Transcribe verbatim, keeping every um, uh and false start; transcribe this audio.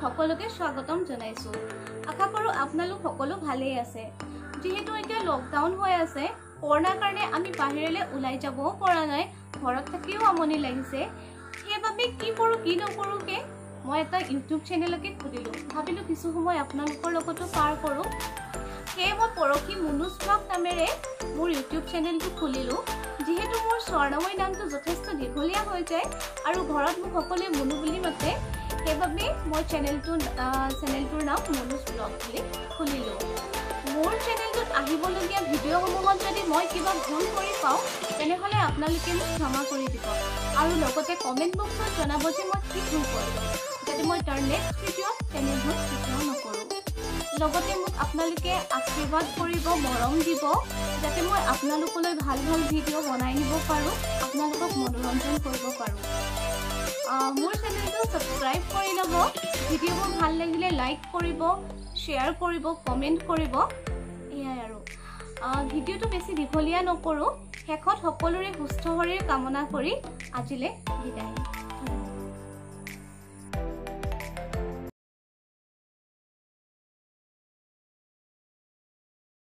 সকলোকে স্বাগতম জনাইছো। আশা কৰো আপোনালোক সকলো ভালেই আছে। যেহেতু এতিয়া লকডাউন হৈ আছে, কৰোনাৰ কাৰণে আমি বাহিৰলৈ ওলাই যাবও পৰা নাই, ঘৰত থাকিও আমনি লাগিছে। সেইবাবে কি কৰো কি নকৰোকে মই এটা ইউটিউব চেনেলকে খুলিলো। ভাবিলো কিছু সময় আপোনালোকৰ লগতো পাৰ কৰো। সেয়ে মই পৰখি মুনুজ ব্লগ নামেৰে মোৰ ইউটিউব চেনেলটো খুলিলো। যেহেতু মোৰ স্বৰ্ণময় নামটো যথেষ্ট দীঘলীয়া হৈ যায় আৰু ঘৰত মোক সকলোৱে মুনু বুলি মাতে, সেইবাবে মই চেনেলটো চেনেলটোৰ নাম মুনুজ ব্লগ বুলি খুলিলো। মোৰ চেনেলটোত আহিবলগীয়া ভিডিঅ'সমূহত যদি মই কিবা ভুল কৰি পাওঁ তেনেহ'লে আপোনালোকে মোক ক্ষমা কৰি দিব আৰু লগতে কমেণ্ট বক্সত জনাব যে মই কি ভুল কৰিলোঁ, যাতে মই তাৰ নেক্সট ভিডিঅ'ত তেনে ভুল কেতিয়াও নকৰোঁ। লগতে মোক আপোনালোকে আশীৰ্বাদ কৰিব, মৰম দিব, যাতে মই আপোনালোকলৈ ভাল ভাল ভিডিঅ' বনাই নিব পাৰোঁ, আপোনালোকক মনোৰঞ্জন কৰিব পাৰোঁ। মোৰ চেনেলটো ছাবস্ক্ৰাইব কৰি ল'ব, ভিডিঅ'বোৰ ভাল লাগিলে লাইক কৰিব, শ্বেয়াৰ কৰিব, কমেণ্ট কৰিব। এয়াই আৰু ভিডিঅ'টো বেছি দীঘলীয়া নকৰোঁ। শেষত সকলোৰে সুস্থ শৰীৰ কামনা কৰি আজিলৈ বিদায়।